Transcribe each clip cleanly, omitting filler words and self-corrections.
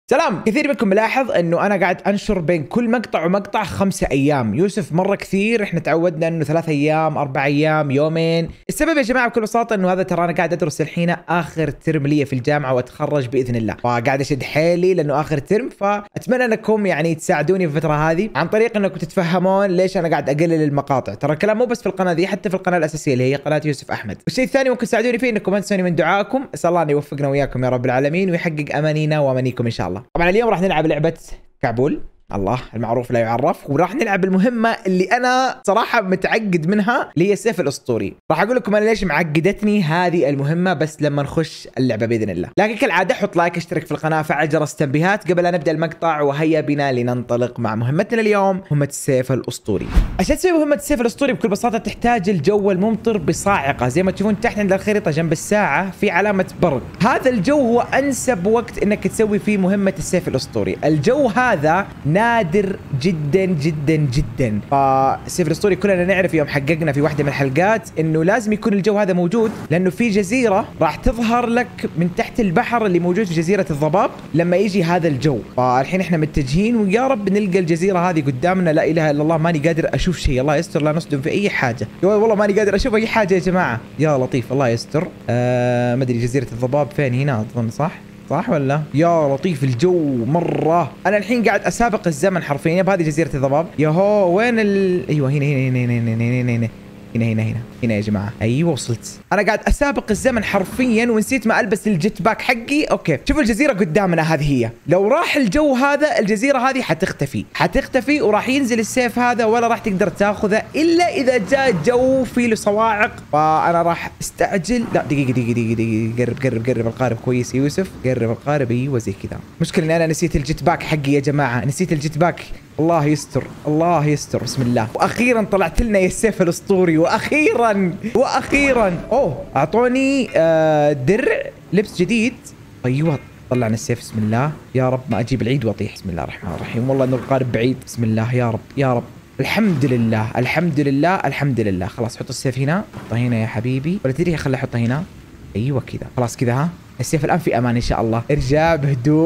سلام. كثير منكم ملاحظ انه انا قاعد انشر بين كل مقطع ومقطع 5 ايام. يوسف مره كثير، احنا تعودنا انه 3 ايام 4 ايام يومين. السبب يا جماعه بكل بساطه انه هذا ترى انا قاعد ادرس الحين اخر ترم لي في الجامعه واتخرج باذن الله، فقاعد اشد حيلي لانه اخر ترم. فاتمنى انكم يعني تساعدوني في الفتره هذه عن طريق انكم تتفهمون ليش انا قاعد اقلل المقاطع. ترى الكلام مو بس في القناه ذي، حتى في القناه الاساسيه اللي هي قناه يوسف احمد. والشيء الثاني ممكن تساعدوني فيه انكم تنسوني من دعائكم. اسال الله ان يوفقنا وياكم يا رب العالمين ويحقق امانينا وامانيكم ان شاء الله. طبعا اليوم راح نلعب لعبة كعبول، الله المعروف لا يعرف، وراح نلعب المهمة اللي أنا صراحة متعقد منها اللي هي السيف الأسطوري. راح أقول لكم أنا ليش معقدتني هذه المهمة بس لما نخش اللعبة بإذن الله. لكن كالعادة حط لايك، اشترك في القناة، فعل جرس التنبيهات قبل أن نبدأ المقطع، وهيا بنا لننطلق مع مهمتنا اليوم، مهمة السيف الأسطوري. عشان تسوي مهمة السيف الأسطوري بكل بساطة تحتاج الجو الممطر بصاعقة. زي ما تشوفون تحت عند الخريطة جنب الساعة في علامة برق. هذا الجو هو أنسب وقت إنك تسوي فيه مهمة السيف الأسطوري. الجو هذا نادر جدا جدا جدا. فالسيف الاسطوري كلنا نعرف يوم حققنا في واحده من الحلقات انه لازم يكون الجو هذا موجود، لانه في جزيره راح تظهر لك من تحت البحر اللي موجود في جزيره الضباب لما يجي هذا الجو. فالحين احنا متجهين ويا رب نلقى الجزيره هذه قدامنا. لا اله الا الله، ماني قادر اشوف شيء، الله يستر لا نصدم في اي حاجه. والله ماني قادر اشوف اي حاجه يا جماعه، يا لطيف الله يستر. ما ادري جزيره الضباب فين، هنا اظن، صح ولا؟ يا لطيف الجو مره. انا الحين قاعد اسابق الزمن حرفيا بهذه جزيره الضباب. ياهو وين ايوه هنا يا جماعه. ايوه وصلت. انا قاعد اسابق الزمن حرفيا ونسيت ما البس الجيت باك حقي. اوكي شوفوا الجزيره قدامنا، هذه هي. لو راح الجو هذا الجزيره هذه حتختفي وراح ينزل السيف هذا ولا راح تقدر تاخذه الا اذا جاء جو فيه له صواعق. فانا راح استعجل. لا دقيقه قرب القارب كويس يا يوسف، قرب القارب. ايوه زي كذا. مشكلة ان انا نسيت الجيت باك حقي يا جماعه، نسيت الجيت باك. الله يستر الله يستر. بسم الله. واخيرا طلعت لنا يا السيف الاسطوري، واخيرا اوه اعطوني درع لبس جديد. ايوه طلعنا السيف. بسم الله يا رب ما اجيب العيد واطيح. بسم الله الرحمن الرحيم. والله انه القارب بعيد. بسم الله يا رب. الحمد لله. خلاص حط السيف هنا، حطه هنا يا حبيبي، ولا تدري خليه احطه هنا. ايوه كذا خلاص كذا. ها السيف الان في امان ان شاء الله. ارجع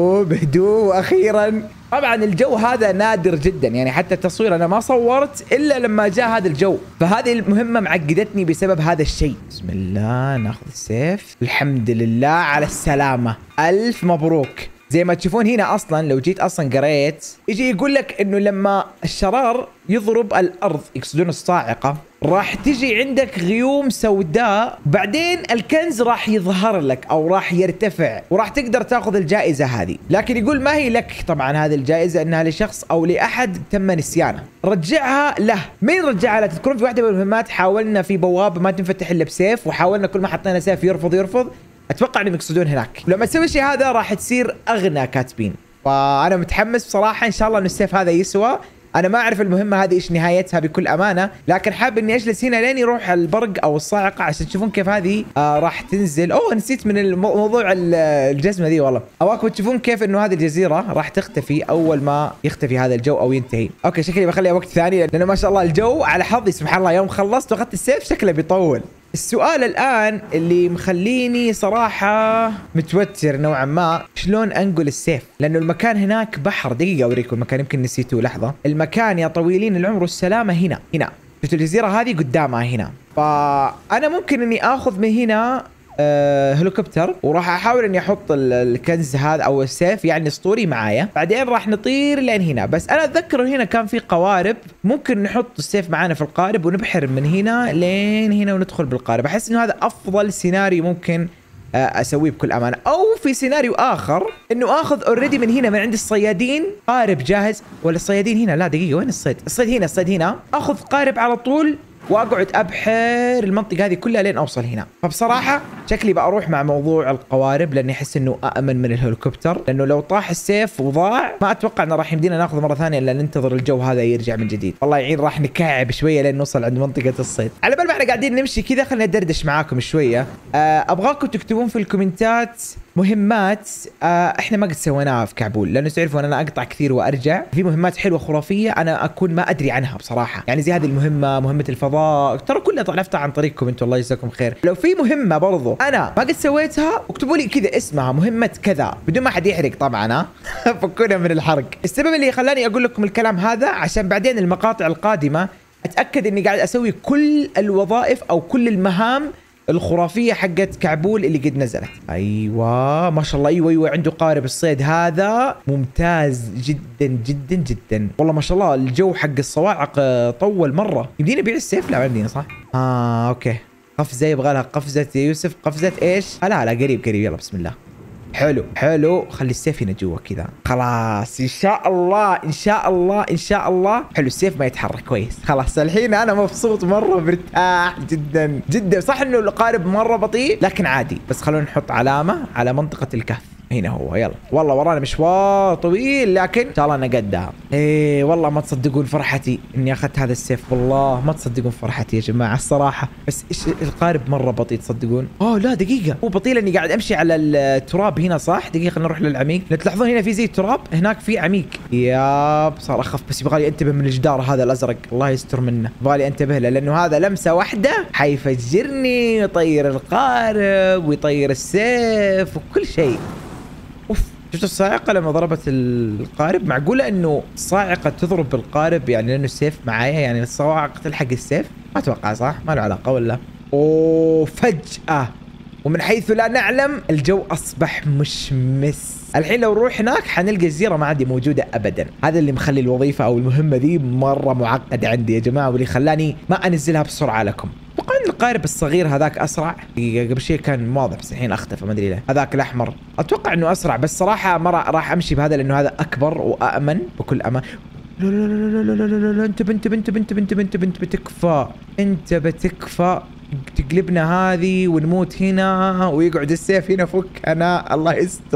بهدوء. واخيرا طبعا الجو هذا نادر جدا، يعني حتى التصوير انا ما صورت الا لما جاء هذا الجو. فهذه المهمه معقدتني بسبب هذا الشيء. بسم الله ناخذ السيف. الحمد لله على السلامه، الف مبروك. زي ما تشوفون هنا اصلا لو جيت اصلا قريت يجي يقول لك انه لما الشرار يضرب الارض يقصدون الصاعقه راح تجي عندك غيوم سوداء، بعدين الكنز راح يظهر لك او راح يرتفع وراح تقدر تاخذ الجائزه هذه. لكن يقول ما هي لك طبعا هذه الجائزه، انها لشخص او لاحد تم نسيانه. رجعها له. مين رجعها له؟ تذكرون في واحده من المهمات حاولنا في بوابه ما تنفتح الا بسيف، وحاولنا كل ما حطينا سيف يرفض. اتوقع انهم يقصدون هناك. لما تسوي الشيء هذا راح تصير اغنى كاتبين. فانا متحمس بصراحه، ان شاء الله ان السيف هذا يسوى. انا ما اعرف المهمه هذه ايش نهايتها بكل امانه، لكن حاب اني اجلس هنا لين يروح البرق او الصاعقه عشان تشوفون كيف هذه راح تنزل. اوه نسيت من الموضوع الجزمه ذي. والله ابغاكم تشوفون كيف انه هذه الجزيره راح تختفي اول ما يختفي هذا الجو او ينتهي. اوكي شكلي بخليها وقت ثاني، لانه ما شاء الله الجو على حظي سبحان الله يوم خلصت واخذت السيف شكله بيطول. السؤال الآن اللي مخليني صراحة متوتر نوعا ما، شلون أنقل السيف؟ لأنه المكان هناك بحر. دقيقة أوريكم المكان، يمكن نسيتوه لحظة. المكان يا طويلين العمر والسلامة هنا شفتوا الجزيرة هذه قدامها هنا. فأنا ممكن إني آخذ من هنا هليكوبتر، وراح احاول اني احط الكنز هذا او السيف يعني اسطوري معايا، بعدين راح نطير لين هنا. بس انا اتذكر هنا كان في قوارب، ممكن نحط السيف معانا في القارب ونبحر من هنا لين هنا وندخل بالقارب. احس انه هذا افضل سيناريو ممكن اسويه بكل امانه. او في سيناريو اخر انه اخذ اوريدي من هنا من عند الصيادين قارب جاهز. ولا الصيادين هنا؟ لا دقيقه، وين الصيد هنا. اخذ قارب على طول واقعد ابحر المنطقه هذه كلها لين اوصل هنا. فبصراحه شكلي بروح مع موضوع القوارب، لاني احس انه امن من الهليكوبتر، لانه لو طاح السيف وضاع ما اتوقع انه راح يمدينا ناخذه مره ثانيه الا ننتظر الجو هذا يرجع من جديد. والله يعين راح نكعب شويه لين نوصل عند منطقه الصيد. على بال ما احنا قاعدين نمشي كذا خلينا ندردش معاكم شويه. ابغاكم تكتبون في الكومنتات مهمات احنا ما قد سويناها في كعبول، لانه تعرفوا انا اقطع كثير وارجع. في مهمات حلوه خرافيه انا اكون ما ادري عنها بصراحه، يعني زي هذه المهمه، مهمه الفضاء، ترى كلها طلعتها عن طريقكم انتم، الله يجزاكم خير. لو في مهمه برضو لاحظوا انا ما قد سويتها، اكتبوا لي كذا اسمها مهمه كذا بدون ما حد يحرق طبعا ها. فكونا من الحرق. السبب اللي خلاني اقول لكم الكلام هذا عشان بعدين المقاطع القادمه اتاكد اني قاعد اسوي كل الوظائف او كل المهام الخرافيه حقت كعبول اللي قد نزلت. ايوه ما شاء الله. ايوه عنده قارب الصيد هذا ممتاز جدا جدا جدا والله ما شاء الله. الجو حق الصواعق طول مره. يمدينا نبيع السيف؟ لا ما يمدينا صح. اوكي قفزه يبغى لها قفزه يا يوسف. قفزه ايش؟ لا قريب يلا بسم الله. حلو خلي السيف هنا جوا كذا. خلاص ان شاء الله. حلو السيف ما يتحرك كويس. خلاص الحين انا مبسوط مره مرتاح جدا جدا. صح انه القارب مره بطيء لكن عادي. بس خلونا نحط علامه على منطقه الكهف. هنا هو يلا. والله ورانا مشوار طويل لكن ان شاء الله انا قدها. والله ما تصدقون فرحتي اني اخذت هذا السيف. والله ما تصدقون فرحتي يا جماعه الصراحه. بس ايش القارب مره بطيء تصدقون. لا دقيقه هو بطيء لاني قاعد امشي على التراب هنا صح. دقيقه خلينا نروح للعميق. تلاحظون هنا في زي التراب هناك في عميق. ياب صار اخف. بس يبغى لي انتبه من الجدار هذا الازرق الله يستر منه. يبغى لي انتبه له لانه هذا لمسه واحده حيفجرني ويطير القارب ويطير السيف وكل شيء. شفت الصاعقة لما ضربت القارب؟ معقولة انه الصاعقة تضرب بالقارب يعني لانه السيف معايا؟ يعني الصواعق تلحق السيف؟ ما اتوقع صح؟ ما له علاقة ولا؟ فجأة ومن حيث لا نعلم الجو اصبح مشمس. الحين لو نروح هناك حنلقى الجزيرة ما عندي موجودة ابدا. هذا اللي مخلي الوظيفة او المهمة ذي مرة معقدة عندي يا جماعة واللي خلاني ما انزلها بسرعة لكم. اتوقع ان القارب الصغير هذاك اسرع. قبل شيء كان واضح بس الحين اختفى ما ادري ليه. هذاك الاحمر اتوقع انه اسرع بس صراحه ما راح امشي بهذا لانه هذا اكبر وامن بكل امان. لا لا لا لا لا لا لا انت بتكفى. انت بتكفى تقلبنا هذه ونموت هنا ويقعد السيف هنا فكنا. الله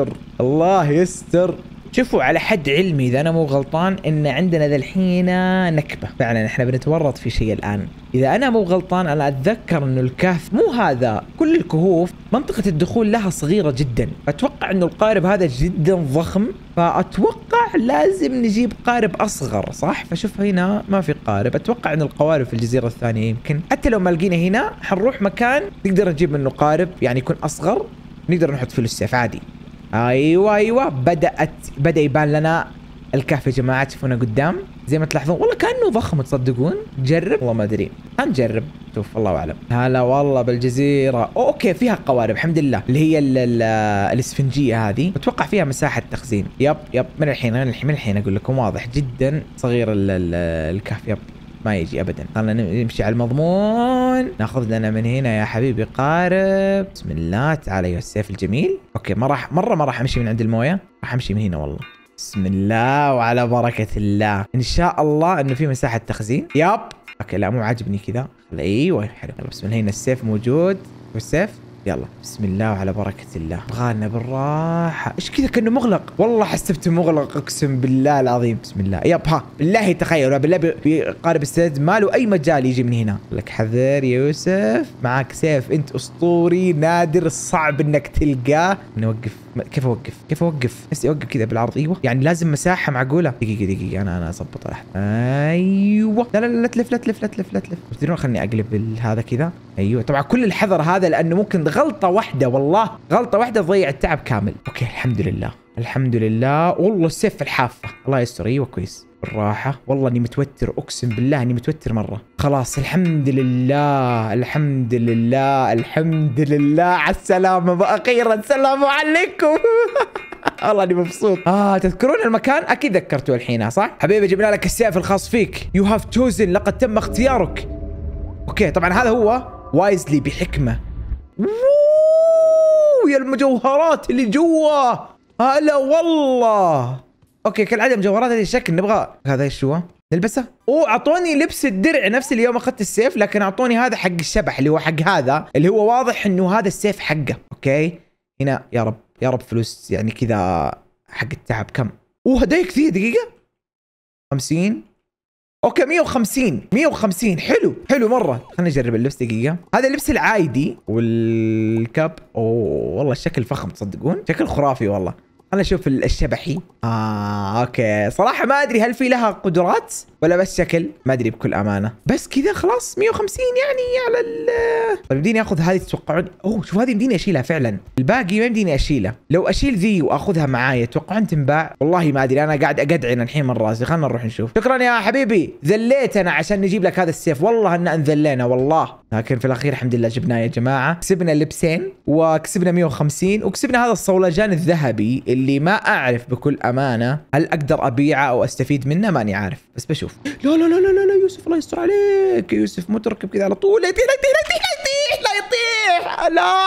يستر. شوفوا على حد علمي اذا انا مو غلطان ان عندنا ذا الحين نكبه. فعلا احنا بنتورط في شيء الان. اذا انا مو غلطان انا اتذكر انه الكهف مو هذا كل الكهوف منطقه الدخول لها صغيره جدا. اتوقع انه القارب هذا جدا ضخم فاتوقع لازم نجيب قارب اصغر صح. فشوف هنا ما في قارب. اتوقع ان القوارب في الجزيره الثانيه يمكن حتى لو ما لقينا هنا حنروح مكان نقدر نجيب منه قارب يعني يكون اصغر نقدر نحط فيه السيف عادي. ايوه بدأ يبان لنا الكهف يا جماعه. تشوفونه قدام زي ما تلاحظون والله كانه ضخم تصدقون. نجرب والله ما ادري. هنجرب شوف الله اعلم. هلا والله بالجزيره. اوكي فيها قوارب الحمد لله اللي هي الاسفنجيه هذه. اتوقع فيها مساحه تخزين. يب من الحين اقول لكم واضح جدا صغير الكهف. يب ما يجي ابدا. خلينا نمشي على المضمون. ناخذ لنا من هنا يا حبيبي قارب. بسم الله تعال يا السيف الجميل. اوكي ما راح امشي من عند المويه. راح امشي من هنا والله. بسم الله وعلى بركه الله. ان شاء الله انه في مساحه تخزين. يب اوكي لا مو عاجبني كذا. ايوه حلو. بسم الله هنا السيف موجود. والسيف يلا بسم الله وعلى بركة الله. بغالنا بالراحة. ايش كذا كأنه مغلق؟ والله حسبته مغلق اقسم بالله العظيم. بسم الله. يب بالله تخيلوا بالله قارب السد ما له اي مجال يجي من هنا. لك حذر يا يوسف معك سيف انت اسطوري نادر صعب انك تلقاه. نوقف. كيف اوقف؟ بس اوقف كذا بالعرض. ايوه يعني لازم مساحة معقولة. دقيقة انا اضبط لحظة. ايوه لا تلف. تدرون خلني اقلب هذا كذا. ايوه طبعا كل الحذر هذا لانه ممكن غلطة واحدة والله غلطة واحدة تضيع التعب كامل. اوكي الحمد لله والله السيف في الحافة. الله يستر. ايوه كويس بالراحة. والله اني متوتر اقسم بالله اني متوتر مرة. خلاص الحمد لله على السلامة اخيرا. السلام عليكم. والله اني مبسوط. تذكرون المكان؟ اكيد ذكرتوه الحين صح؟ حبيبي جبنا لك السيف الخاص فيك. يو هاف تشوزن لقد تم اختيارك. اوكي طبعا هذا هو وايزلي بحكمة. يا المجوهرات اللي جوا. هلا والله. اوكي كالعاده مجوهرات هذه الشكل نبغى. هذا ايش هو؟ نلبسه. اعطوني لبس الدرع نفس اليوم اخذت السيف لكن اعطوني هذا حق الشبح اللي هو حق هذا اللي هو واضح انه هذا السيف حقه. اوكي هنا يا رب فلوس يعني كذا حق التعب. كم؟ هدايا كثير. دقيقة 50. اوكي 150 حلو مرة. خلينا نجرب اللبس. دقيقة هذا اللبس العادي والكاب. والله الشكل فخم تصدقون شكل خرافي والله. خلينا نشوف الشبحي. اوكي صراحة ما ادري هل في لها قدرات ولا بس شكل؟ ما ادري بكل امانه. بس كذا خلاص 150 يعني على ال. طيب يمديني اخذ هذه تتوقعون؟ اوه شوف هذه يمديني اشيلها فعلا، الباقي ما يمديني اشيلها. لو اشيل ذي واخذها معايا تتوقعون تنباع؟ والله ما ادري، انا قاعد اقدعن الحين من راسي. خلنا نروح نشوف. شكرا يا حبيبي، ذليتنا عشان نجيب لك هذا السيف، والله ان انذلينا والله، لكن في الاخير الحمد لله جبناه يا جماعه. كسبنا اللبسين وكسبنا 150 وكسبنا هذا الصولجان الذهبي اللي ما اعرف بكل امانه هل اقدر ابيعه او استفيد منه، ماني عارف بس بشوف. لا لا لا لا لا يوسف الله يستر عليك، يوسف مو تركب كذا على طول. لا يطيح لا يطيح لا يطيح لا يطيح لا.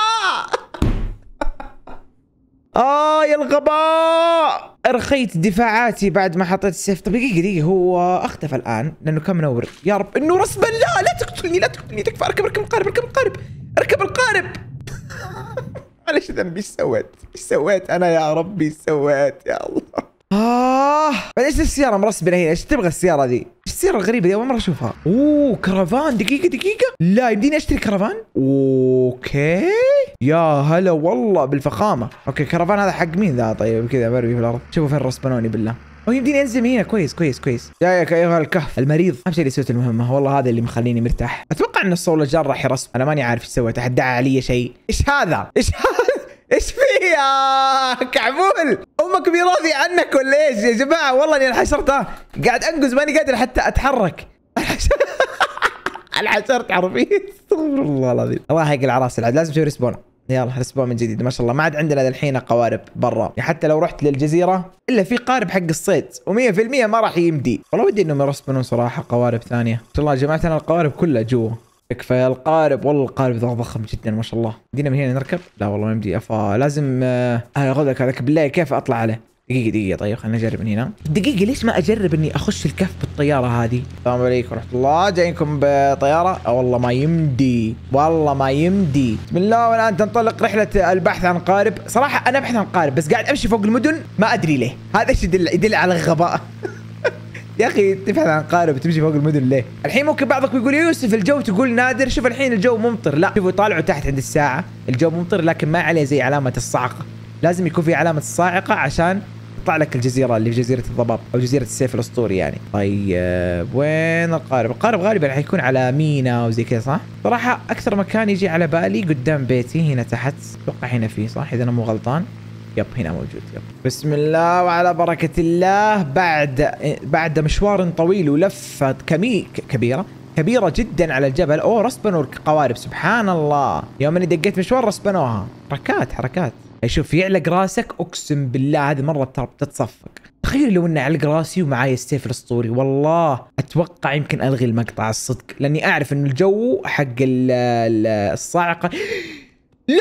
يا الغباء، ارخيت دفاعاتي بعد ما حطيت السيف. طب دقيقة هو اختفى الان لانه كان منور. يا رب انه رسبا. لا تقتلني لا تقتلني، تكفى. اركب القارب اركب القارب. معلش ذنبي، ايش سويت انا يا ربي، ايش سويت يا الله. ايش السيارة مرسبنة هنا؟ ايش تبغى السيارة ذي؟ ايش السيارة الغريبة ذي؟ أول مرة أشوفها. أوه كرفان. دقيقة لا يمديني أشتري كرفان؟ أوكي يا هلا والله بالفخامة. أوكي كرفان هذا حق مين ذا؟ طيب كذا برمي في الأرض. شوفوا فين رسبنوني بالله. يمديني انزل من هنا. كويس. جايك ايها الكهف المريض. اهم شيء اللي سويت المهمه، والله هذا اللي مخليني مرتاح. اتوقع ان الصولجان راح يرسب، انا ماني عارف ايش سويت. احد دعا علي شيء؟ ايش هذا؟ ايش فيه يا كعبول؟ امك راضي عنك ولا ايش يا جماعه؟ والله اني انحشرت، قاعد انقز ماني قادر حتى اتحرك. انحشرت عرفيت. استغفر الله العظيم. الله يحق العراس العاد، لازم نسوي ريسبون. يلا ريسبون من جديد. ما شاء الله ما عاد عندنا الحين قوارب برا، يعني حتى لو رحت للجزيره الا في قارب حق الصيد و100% ما راح يمدي. والله ودي انهم يرسبونون صراحه قوارب ثانيه. ما شاء الله يا جماعه انا القوارب كلها جوا. كفايه القارب، والله القارب ذا ضخم جدا ما شاء الله. يمدينا من هنا نركب؟ لا والله ما يمدي. لازم اخذ لك هذاك بالله. كيف اطلع عليه؟ دقيقة طيب خلينا نجرب من هنا. دقيقة ليش ما اجرب اني اخش الكهف بالطيارة هذه؟ السلام عليكم ورحمة الله، جايينكم بطيارة؟ والله ما يمدي، والله ما يمدي. بسم الله والان تنطلق رحلة البحث عن قارب. صراحة انا ابحث عن قارب بس قاعد امشي فوق المدن، ما ادري ليه. هذا ايش يدل على الغباء. يا اخي تبحث عن قارب وتمشي فوق المدن ليه؟ الحين ممكن بعضك يقول يا يوسف الجو تقول نادر. شوف الحين الجو ممطر. لا شوفوا طالعوا تحت عند الساعة الجو ممطر، لكن ما عليه زي علامة الصاعقة. لازم يكون في علامة الصاعقة عشان يطلع لك الجزيرة اللي في جزيرة الضباب او جزيرة السيف الاسطوري يعني. طيب وين القارب؟ القارب غالبا حيكون على مينا وزي كذا صح؟ صراحة اكثر مكان يجي على بالي قدام بيتي هنا تحت، اتوقع هنا فيه صح اذا انا مو غلطان. يب هنا موجود. يب بسم الله وعلى بركة الله. بعد مشوار طويل ولفة كبيرة جدا على الجبل. اوه رسبنوا القوارب سبحان الله. يوم اني دقيت مشوار رسبنوها. حركات. شوف يعلق راسك اقسم بالله هذه مرة بتتصفق. تخيل لو اني اعلق راسي ومعاي السيف الاسطوري، والله اتوقع يمكن الغي المقطع الصدق، لاني اعرف انه الجو حق الصاعقة. لا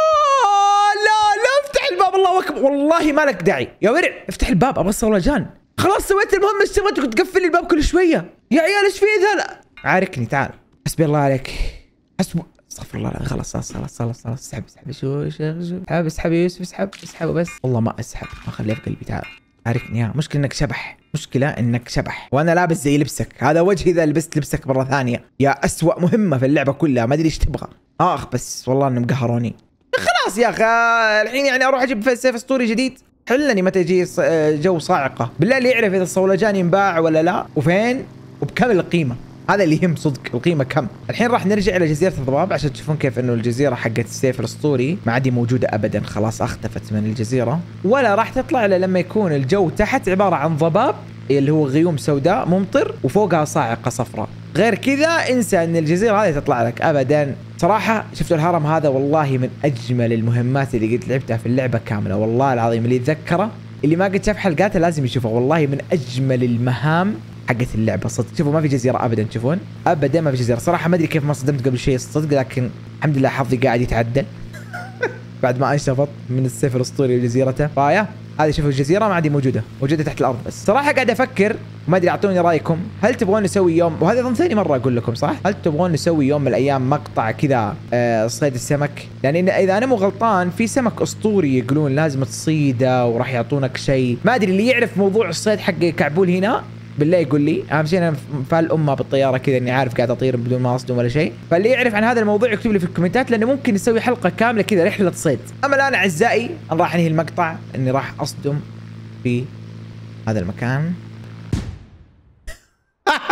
افتح الباب الله اكبر. والله ما لك داعي يا ورع، افتح الباب ابغى الصولجان. خلاص سويت المهمة، ايش تبغى تقفل لي الباب كل شوية يا عيال؟ ايش في ذا؟ لا عاركني تعال. حسبي الله عليك. استغفر الله. خلاص اسحب شو اسحب يا يوسف اسحب بس. والله ما اسحب، ما اخليه في قلبي. تعال عاركني. مشكلة انك شبح وانا لابس زي لبسك. هذا وجهي اذا لبست لبسك مرة ثانية. يا اسوأ مهمة في اللعبة كلها، ما ادري ايش تبغى. بس والله انهم قهروني. خلاص يا اخي الحين يعني اروح اجيب سيف اسطوري جديد. حلني متى يجي جو صاعقة. بالله اللي يعرف اذا الصولجان ينباع ولا لا وفين وبكم القيمة، هذا اللي يهم صدق، القيمة كم. الحين راح نرجع الى جزيرة الضباب عشان تشوفون كيف انه الجزيرة حقت السيف الاسطوري ما عاد موجودة ابدا، خلاص اختفت من الجزيرة، ولا راح تطلع الا لما يكون الجو تحت عبارة عن ضباب اللي هو غيوم سوداء ممطر وفوقها صاعقة صفراء. غير كذا انسى ان الجزيرة هذه تطلع لك ابدا. صراحة شفتوا الهرم هذا والله من اجمل المهمات اللي قد لعبتها في اللعبة كاملة، والله العظيم اللي يتذكره اللي ما قد شاف حلقاتها لازم يشوفها، والله من اجمل المهام حقت اللعبة صدق. شوفوا ما في جزيرة ابدا، تشوفون ابدا ما في جزيرة. صراحة ما ادري كيف ما صدمت قبل شيء الصدق، لكن الحمد لله حظي قاعد يتعدل بعد ما انشفط من السيف الاسطوري لجزيرته. فايا هذه شوفوا الجزيرة ما عادي موجودة تحت الارض. بس صراحة قاعد افكر ما ادري اعطوني رايكم، هل تبغون نسوي يوم، وهذا اظن ثاني مرة اقول لكم صح، هل تبغون نسوي يوم من الايام مقطع كذا صيد السمك؟ لان اذا انا مو غلطان في سمك اسطوري يقولون لازم تصيده وراح يعطونك شيء، ما ادري اللي يعرف موضوع الصيد حق كعبول هنا بالله يقول لي. اهم شيء انا فال امه بالطياره كذا اني عارف قاعد اطير بدون ما اصدم ولا شيء، فاللي يعرف عن هذا الموضوع يكتب لي في الكومنتات، لانه ممكن نسوي حلقه كامله كذا رحله صيد. اما الان اعزائي انا راح انهي المقطع اني راح اصدم في هذا المكان.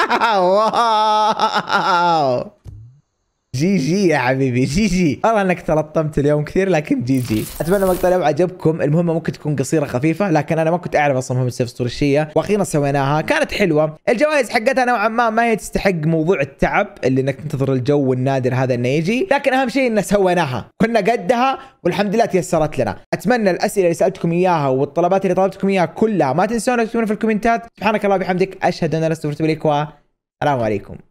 واو جي جي يا حبيبي، جي جي. والله انك تلطمت اليوم كثير، لكن جي جي. اتمنى مقطع اليوم عجبكم. المهمه ممكن تكون قصيره خفيفه، لكن انا ما كنت اعرف اصلا مهمه سيف اسطوريه، واخيرا سويناها، كانت حلوه. الجوائز حقتها نوعا ما هي تستحق موضوع التعب اللي انك تنتظر الجو والنادر هذا انه يجي، لكن اهم شيء ان سويناها، كنا قدها والحمد لله تيسرت لنا. اتمنى الاسئله اللي سالتكم اياها والطلبات اللي طلبتكم اياها كلها ما تنسون تكتبونها في الكومنتات. سبحانك اللهم وبحمدك، اشهد ان لا اله الا انت، السلام عليكم.